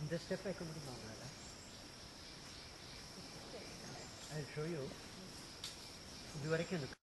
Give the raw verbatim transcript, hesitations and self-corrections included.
இந்த ஸ்டெப் வைக்க முடியுமா உங்களால்? I show you. இது வரைக்கும் இந்த